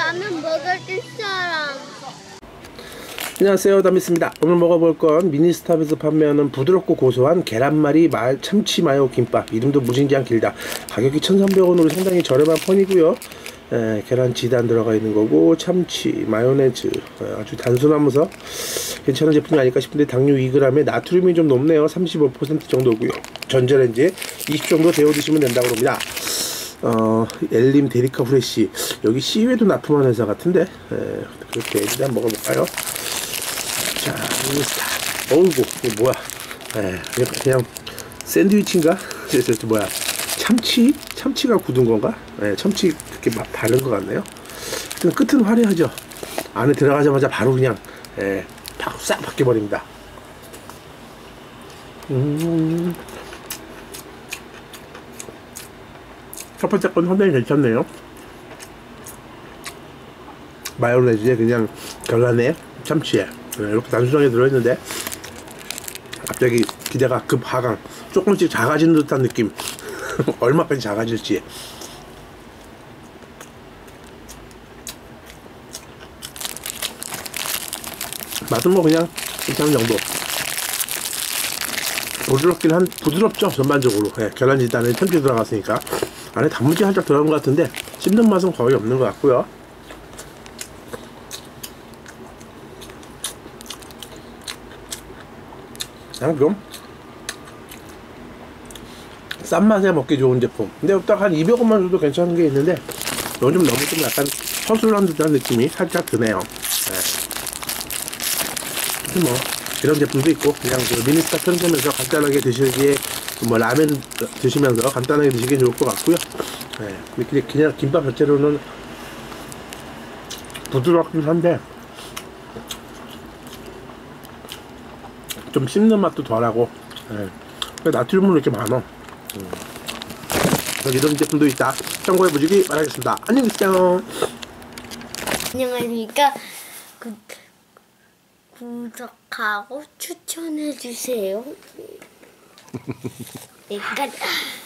라면 먹어줄 사람. 안녕하세요, 다미스입니다. 오늘 먹어볼 건 미니스탑에서 판매하는 부드럽고 고소한 계란말이 참치 마요 김밥. 이름도 무진장 길다. 가격이 1,300원으로 상당히 저렴한 편이고요. 계란 지단 들어가 있는 거고, 참치, 마요네즈, 아주 단순하면서 괜찮은 제품이 아닐까 싶은데 당류 2g에 나트륨이 좀 높네요. 35% 정도고요. 전자레인지에 20 정도 데워 드시면 된다고 합니다. 엘림 데리카 프레쉬, 여기 C외도 납품한 회사 같은데, 그렇게 일단 먹어볼까요? 자, 미니스탑. 어이구, 이게 뭐야? 그냥 샌드위치인가? 그래서 뭐야? 참치가 굳은 건가? 참치 그렇게 바른 것 같네요. 끝은 화려하죠. 안에 들어가자마자 바로 그냥 싹 바뀌어버립니다. 첫 번째 건 상당히 괜찮네요. 마요네즈에 그냥 계란에 참치에 이렇게 단순하게 들어있는데 갑자기 기대가 급하강, 조금씩 작아지는 듯한 느낌. 얼마까지 작아질지. 맛은 뭐 그냥 괜찮은 정도. 부드럽죠 전반적으로. 계란 지단에 참치 들어갔으니까 안에 단무지 살짝 들어간 것 같은데 씹는 맛은 거의 없는 것 같고요. 그냥 좀 싼 맛에 먹기 좋은 제품. 근데 딱 한 200원만 줘도 괜찮은 게 있는데 요즘 너무 좀 약간 서술한 듯한 느낌이 살짝 드네요. 뭐 이런 제품도 있고, 그냥 그 미니스탑 편의점에서 간단하게 드시기에 뭐 라면 드시면서 간단하게 드시기 좋을 것 같고요. 그냥 김밥 자체로는 부드럽긴 한데 좀 씹는 맛도 덜하고, 나트륨은 이렇게 많아. 이런 제품도 있다. 참고해 보시기 바라겠습니다. 안녕히 계세요. 안녕하십니까. 구독하고 추천해 주세요. 내가